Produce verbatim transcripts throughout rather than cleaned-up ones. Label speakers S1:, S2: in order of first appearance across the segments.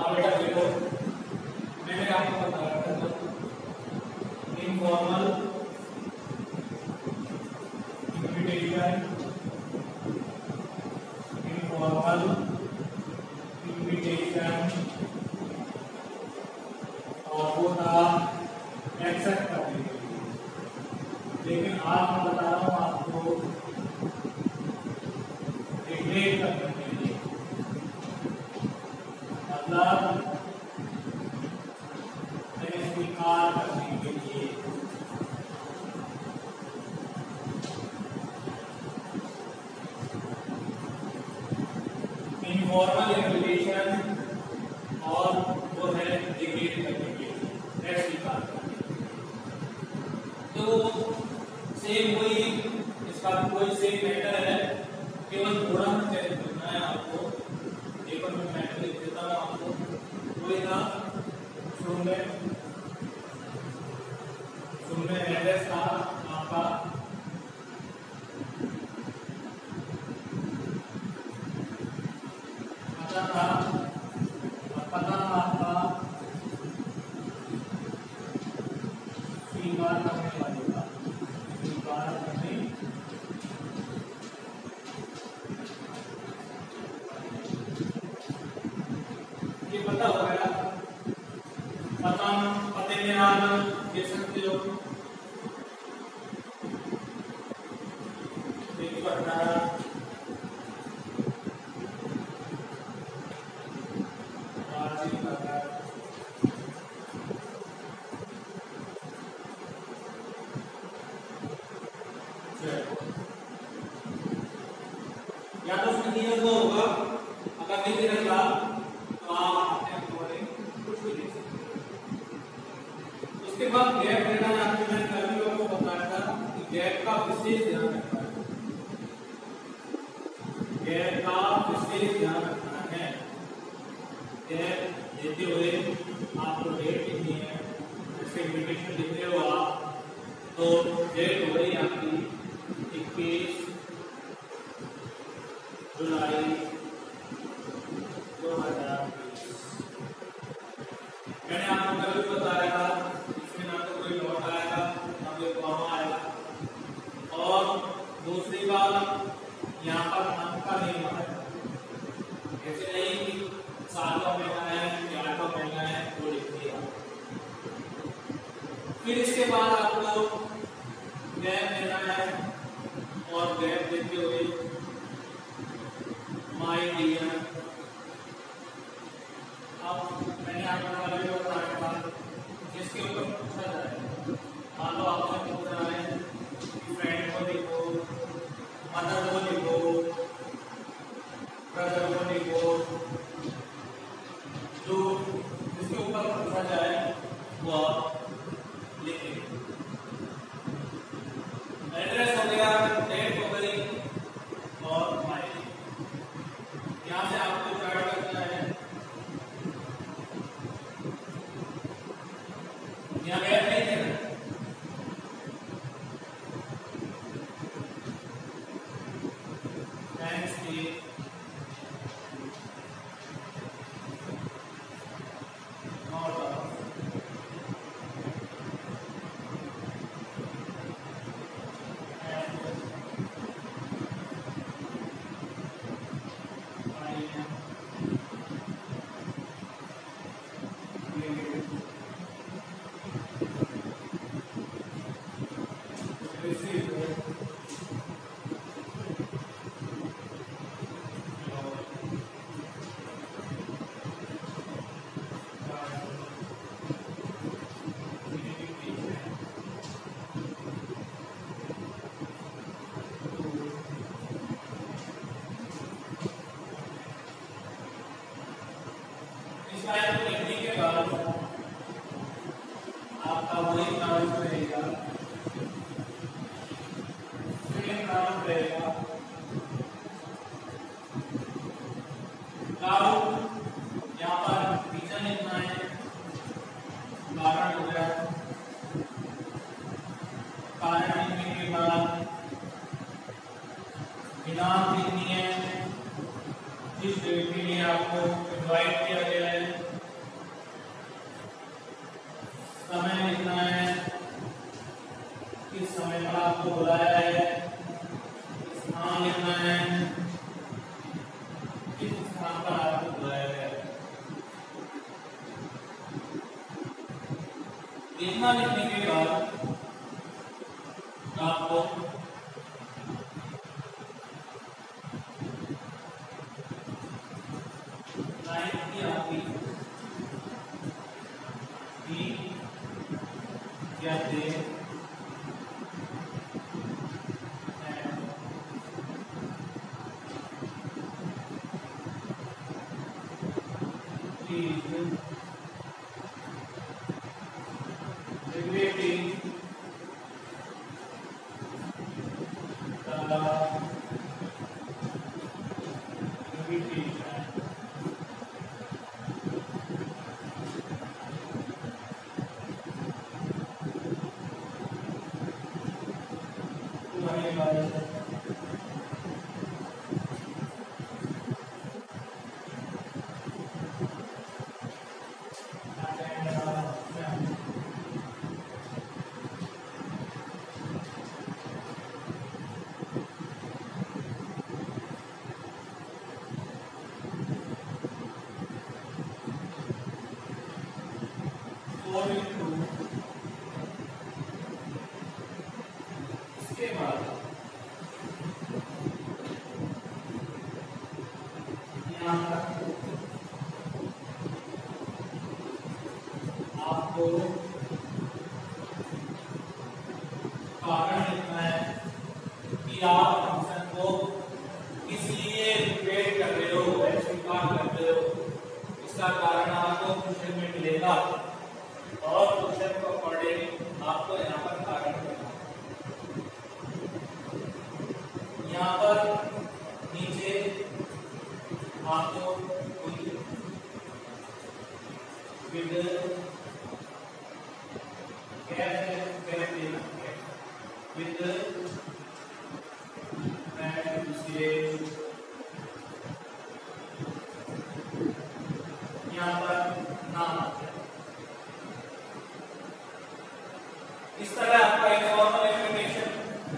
S1: अब बेटा देखो, मैंने आपको बताया था इनफॉर्मल इन्विटेशन, इनफॉर्मल इन्विटेशन और वो था एक्सेप्ट करने के लिए। लेकिन आज मैं बता रहा हूँ आपको रिग्रेट करने के लिए, मतलब स्वीकार करने के लिए। इनफॉर्मल इन्विटेशन और वो है रिग्रेट करने के लिए, स्वीकार करने के लिए। तो सेम वही, इसका कोई सेम मैटर है, केवल थोड़ा सा चेंज करना है आपको। एक और मैं मैटर लिख देता हूँ आपको, कोई था शून्य शून्य एड्रेस था आपका, पता था पता था आपका स्वीकार करने वाले का, स्वीकार करने ये पता हो गया। पता पते में नाम दे सकते हो, एक पता राजी पता या तो उसमें नियम वो होगा, अगर नहीं रहेगा तो आप अपने अकॉर्डिंग कुछ भी लिख सकते हो। उसके बाद गैप देना है। आपको मैंने कल लोगों को बताया था कि गैप का विशेष ध्यान रखना है, गैप का विशेष ध्यान रखना है। गैप देते हुए आपको डेट लिखनी है, जैसे इन्विटेशन लिखते हो आप तो डेट हो गई आपकी इक्कीस जुलाई दो हजार बीस। मैंने आपको कल भी बताया था, इसमें ना तो कोई नोट आएगा ना कोई कॉमा आएगा, और दूसरी बात यहाँ पर अंक का नहीं आएगा। ऐसे नहीं कि सातवां महीना है या आठवां महीना है वो लिख दिया। फिर इसके बाद आपको गैप देना है, और गैप देते हुए माय डियर। अब मैंने आपको पहले बताया था, जिसके ऊपर पूछा जाए, मान लो आपसे पूछ रहा है कि फ्रेंड को लिखो, मदर को लिखो, ब्रदर को लिखो, जो जिसके ऊपर पूछा जाए वो आप लिखेंगे। एड्रेस हो गया, डेट हो गई और माय। यहाँ से आपको स्टार्ट करना है, यहाँ गैप नहीं देना, थैंक्स की लिखने के बाद आपका वही नाम रहेगा, सेम नाम रहेगा। कारण यहाँ पर रीजन लिखना है, कारण हो गया, कारण लिखने के बाद इनाम लिखनी है, जिस डेट के लिए आपको इनवाइट किया गया है आपको बुलाया है, स्थान लिखना है, किस स्थान पर आपको बुलाया है इतना लिखने के बाद आपको लाइन की आपकी बी या दे इसके बाद यहाँ पर आपको कारण लिखना है कि आप फंक्शन को किस लिए रिपीट कर रहे हो, स्वीकार कर रहे हो। इसका कारण आपको क्वेश्चन में मिलेगा और क्वेश्चन को अकॉर्डिंग आपको यहाँ पर कारण करना है। यहाँ पर नीचे आपको विद गैप देना है, विद एंड दूसरे यहाँ पर नाम। इस तरह आपका एक फॉर्मल एप्लीकेशन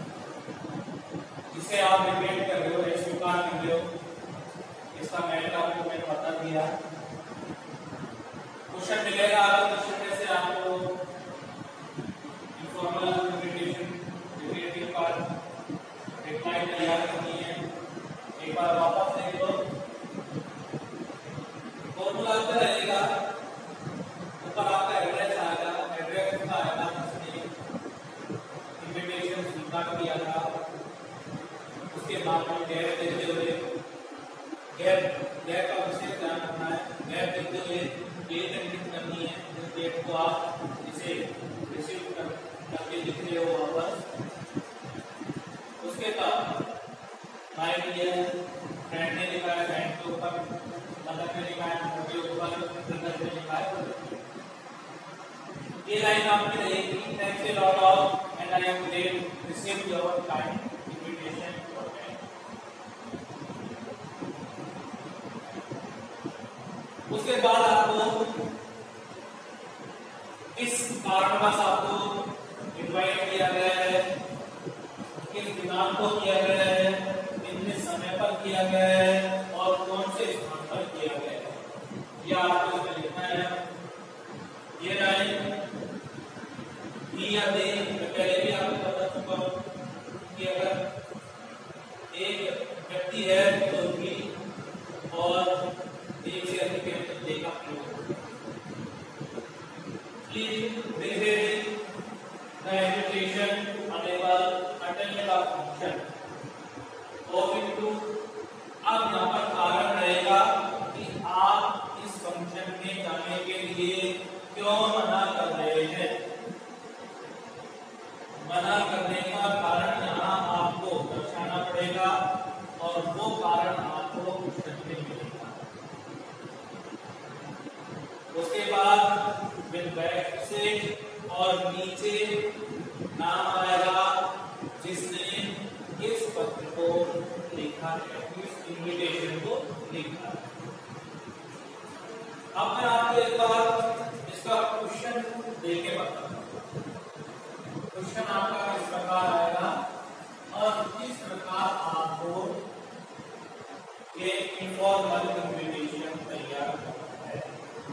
S1: जिसे आप रिपीट कर रहे हो, स्वीकार कर रहे हो, इसका मेथड आपको मैंने बता दिया। क्वेश्चन मिलेगा आपको, क्वेश्चन में से आपको फॉर्मल एप्लीकेशन रिपीटिंग पर रिप्लाई तैयार करनी है। एक बार वापस देख लो, फॉर्मूला आपका रहेगा, ऊपर आपका एड्रेस आएगा, एड्रेस का आएगा इनविटेशन स्वीकार किया था। उसके बाद में गैप देते हुए गैप गैप का विशेष ध्यान रखना है। गैप देते हुए डेट इंगित करनी है, जिस डेट को आप इसे रिसीव कर करके लिख रहे हो वापस। उसके बाद माय डियर फ्रेंड ने लिखा है, फ्रेंड के ऊपर मदर ने लिखा है, मदर के ऊपर ब्रदर ने लिखा है। ये लाइन आपकी रहेगी, thanks a lot all and I am glad to receive your kind invitation for me. उसके बाद आपको इस कारणवश आपको इनवाइट किया गया है, किस दिनांक को किया गया है, कितने समय पर किया गया है और कौन से स्थान पर किया गया है, यह आपको इसमें लिखना है। ये लाइन या दे पहले भी आपको बता चुका हूं कि अगर एक व्यक्ति है तो भी और एक से अधिक व्यक्ति देगा please visit the invitation available attend the function. और टू अब यहाँ पर कारण रहेगा कि आप इस फंक्शन में जाने के लिए क्यों मना कर रहे हैं। मना करने का कारण यहाँ आपको दर्शाना पड़ेगा और वो कारण आपको क्वेश्चन में मिलेगा। उसके बाद विद बैक से और नीचे नाम आएगा जिसने इस पत्र को लिखा है, इस इनविटेशन को लिखा है। अब मैं आपको एक बार इसका क्वेश्चन देके बताऊंगा। क्वेश्चन आपका इस प्रकार आएगा का आपको एक इनफॉर्मल इन्विटेशन तैयार करना है।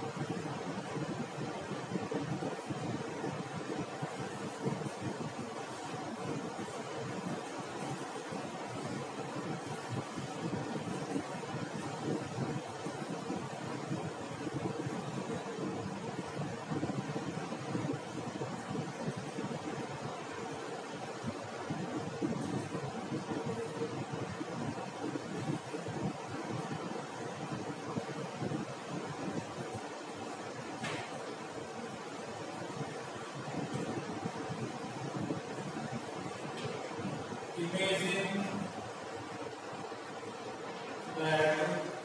S1: Imagine that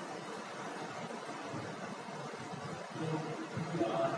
S1: you are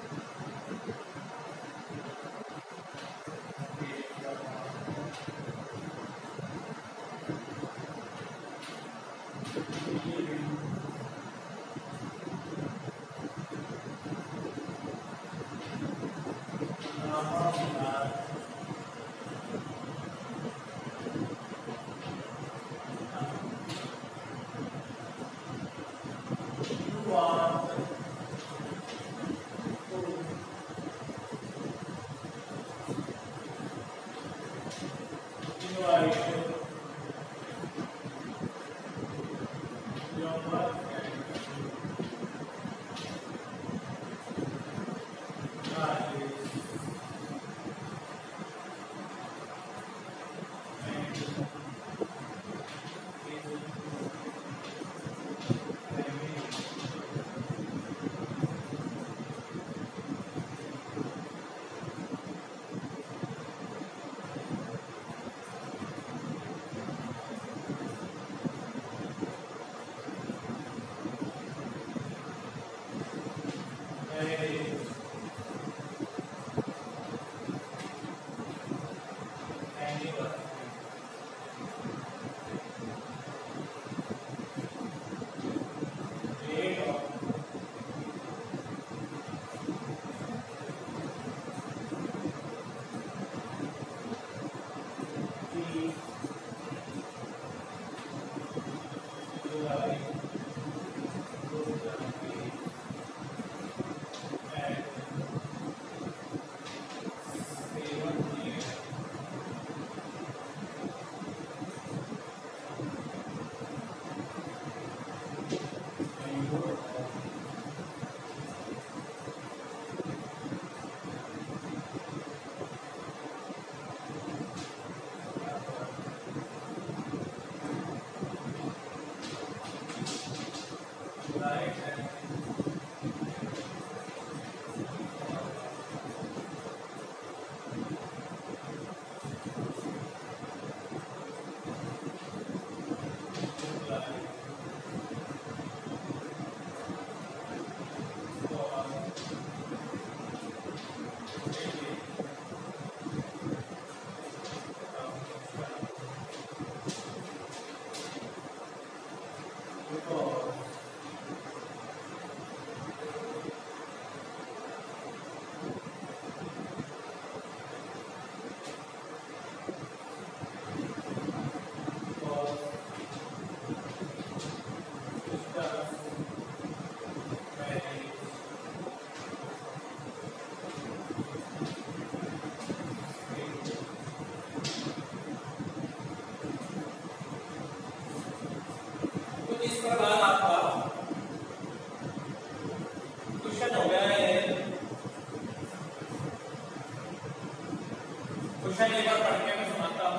S1: question एक बार पढ़ के मैं सुनाता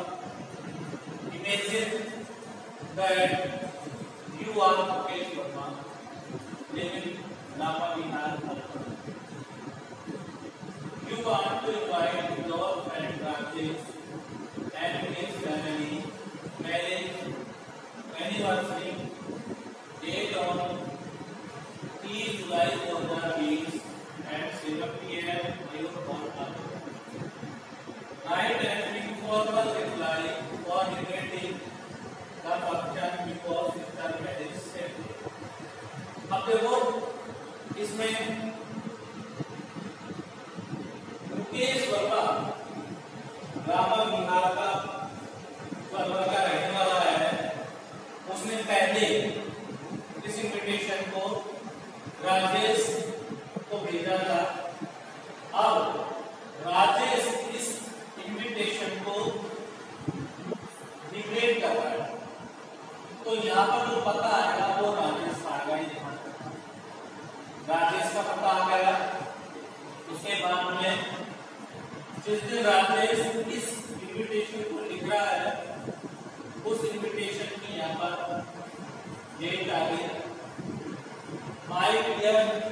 S1: हूँ। Imagine that you are Mukesh Verma living Lama Bihar. You want to invite your friend Rajesh and his family marriage anniversary date on तीस जुलाई दो हज़ार बीस at seven p m your home. Write an informal reply for negating the function because the marriage set. अब देखो इसमें मुकेश वर्मा रामा बिहार का वर्मा का उसने पहले इस इनविटेशन को राजेश को भेजा था। अब राजेश इस इनविटेशन को रिग्रेट कर रहा है, तो यहाँ पर जो पता आएगा वो राजेश आ गया। यहाँ राजेश का पता आ गया। उसके बाद में जिस दिन राजेश इस इनविटेशन को लिख रहा है, उस इनविटेशन की यहाँ पर डेट आ गई, माय डियर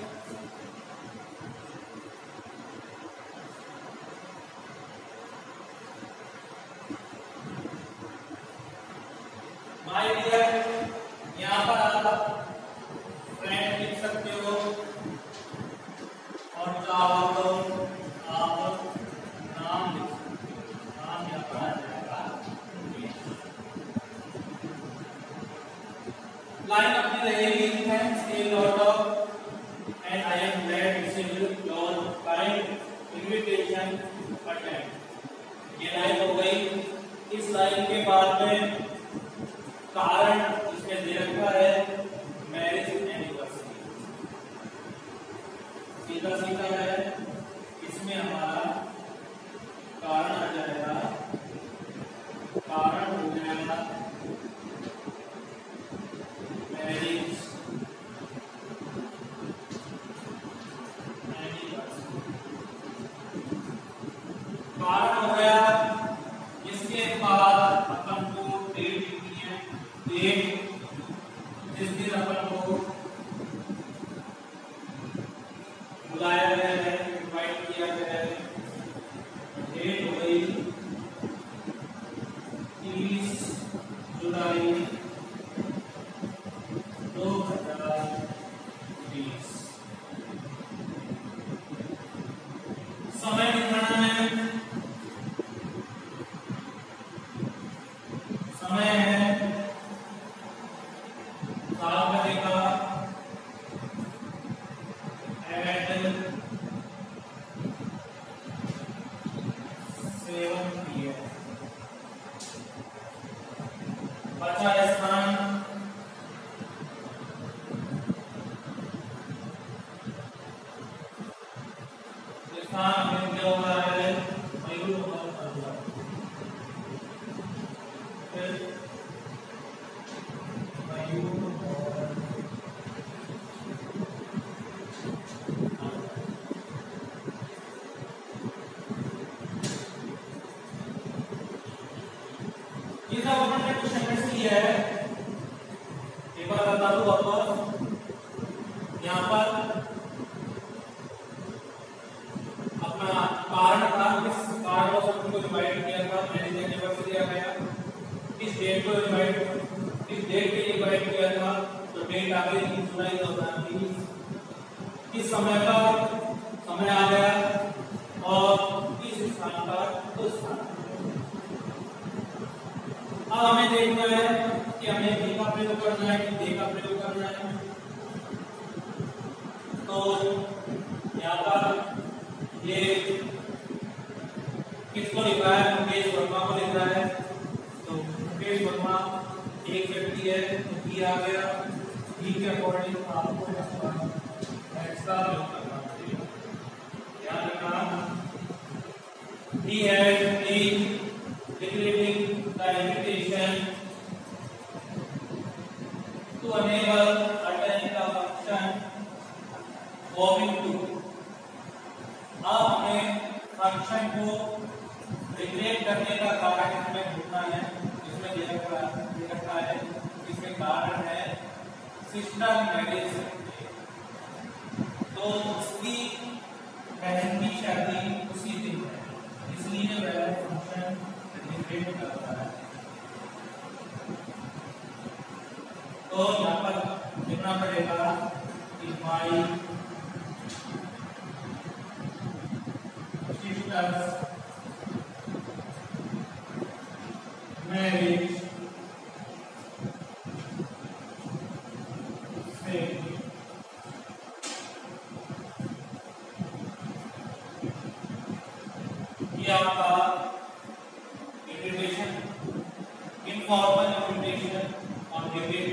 S1: माय डियर। यहाँ पर आप फ्रेंड लिख सकते हो और चाहो तो आप नाम लिख सकते हो। नाम यहाँ पर आ जाएगा। लाइन अपनी रहेगी, thanks a lot of and I am glad to see your kind invitation attend. ये लाइन हो गई। इस लाइन के बाद में कारण इसमें दे रखा है मैरिज एनिवर्सरी। सीधा सीधा है, इसमें हमारा कारण आ जाएगा। कारण हो जाएगा मैरिज एनिवर्सरी। कारण हो गया। इसके बाद अपन को डेट लिखनी है। डेट जिस दिन अपन को बुलाया गया है, इनवाइट किया गया है, डेट हो गई तीस जुलाई दो हजार बीस। समय लिखना है। समय है सात बजे का एट सेवन पी एम। बचा स्थान स्थान हमें क्या हो रहा है, मयूर भवन। फिर मयूर ये सब अपने क्वेश्चन में से है। एक बार बता दूं वापस, यहाँ पर अपना कारण था, किस कारण को सब को इनवाइट किया था, मैरिज एनिवर्सरी आ गया। किस डेट को इनवाइट, किस डेट पे इनवाइट किया था, तो डेट आ गई तीस जुलाई दो हजार बीस। किस समय पर, समय आ गया, और किस स्थान पर, उस स्थान। अब हमें देखना है कि हमें बी का प्रयोग करना है कि दे का प्रयोग करना है। तो यहाँ पर ये किसको लिख रहा है, मुकेश वर्मा को लिख रहा है। तो मुकेश वर्मा एक व्यक्ति है, तो बी आ गया। बी के अकॉर्डिंग आपको एक्स का प्रयोग करना है। ध्यान रखना, he has been declaring the invitation to enable attend the function going to। अब हमें फंक्शन को रिग्रेट करने का कारण इसमें ढूंढना है। इसमें दे रखा दे रखा है, इसमें कारण है सिस्टर मैरिज। तो उसकी बहन की शादी उसी दिन है, इसलिए वह फंक्शन रिग्रेट करता है। तो यहाँ पर लिखना पड़ेगा कि माई सिस्टर्स मैरिज से ये आपका invitation, informal invitation on the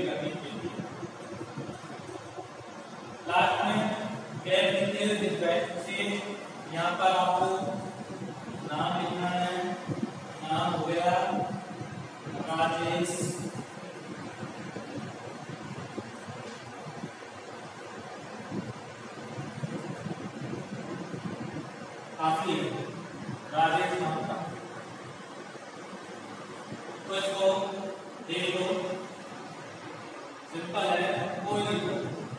S1: काफी है, राजेश नाम का, तो इसको देख लो, सिंपल है, कोई नहीं।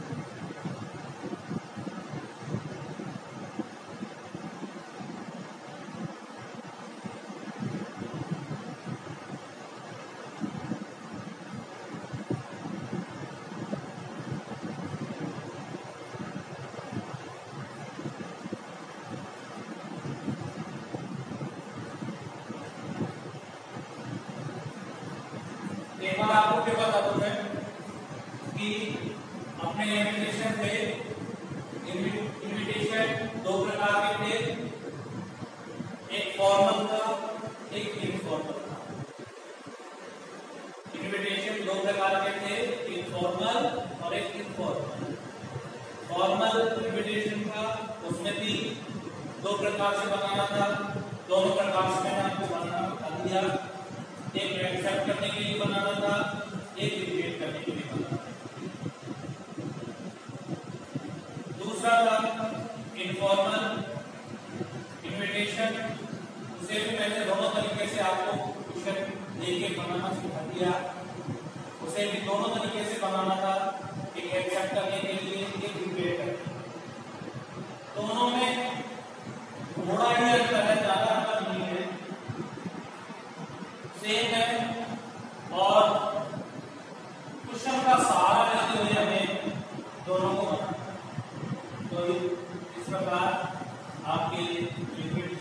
S1: एक बार आपको क्या बता दूं मैं कि अपने इनविटेशन पे इनविटेशन दो प्रकार के थे, एक फॉर्मल था, एक इनफॉर्मल था। इनविटेशन दो प्रकार के थे, एक फॉर्मल और एक इनफॉर्मल। फॉर्मल इनविटेशन था, उसमें भी दो प्रकार से बनाना था, दोनों प्रकार से मैंने आपको बनाना बता दिया। एक एक्सेप्ट करने के लिए बनाना था, एक रिजेक्ट करने के लिए बनाना था। दूसरा था इनफॉर्मल इनविटेशन, उसे भी मैंने दोनों तरीके से आपको क्वेश्चन देके बनाना सिखा दिया। उसे भी दोनों तरीके से बनाना था, एक एक्सेप्ट करने के लिए, एक रिजेक्ट करने के लिए। दोनों में थोड़ा ही अंतर है, ज्यादा अंतर नहीं है, सेम है। और क्वेश्चन का सहारा लेते हुए हमें दोनों को बनाना, तो इस प्रकार आपके